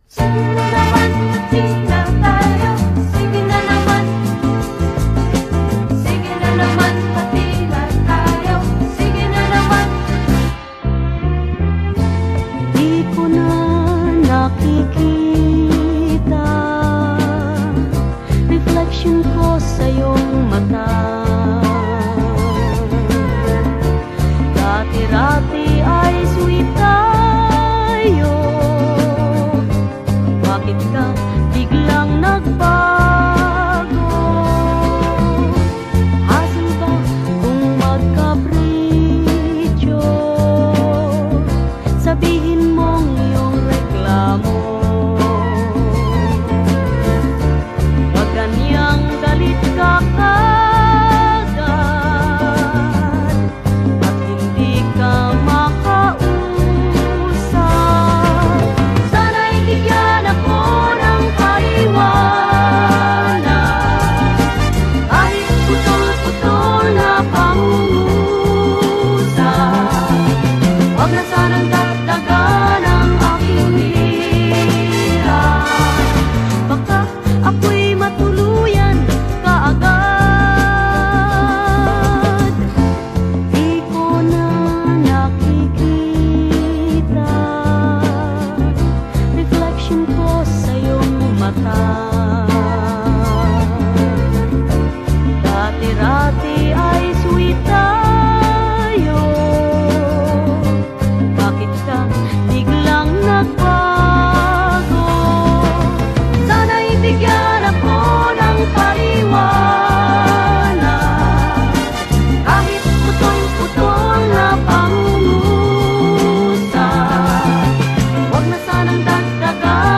Sige na naman, tila tayo. Sige na naman. Sige na naman, patila tayo. Sige na naman. Di ko na nakikita reflection ko sa iyong mata. Dati-rati ay sweet tayo. Bakit ka biglang nagbago? Hassle ba kung magkapritsyo? Sabihin mong iyong reklamo. Wag ganyang galit ka kagad at hindi ka makausap. Sana'y bigyan ako ng paliwanag, kahit putol-putol na pangungusap. Wag na sanang dagdagan ang aking hirap. Baka ako'y matuluyan kaagad. Di ko na nakikita reflection ko sa iyong mata. Dati-rati ay sweet tayo. Bakit ka biglang nagbago? Sana'y bigyan ako ng paliwanag, kahit putol-putol na pangungusap. Wag na sanang dagdagan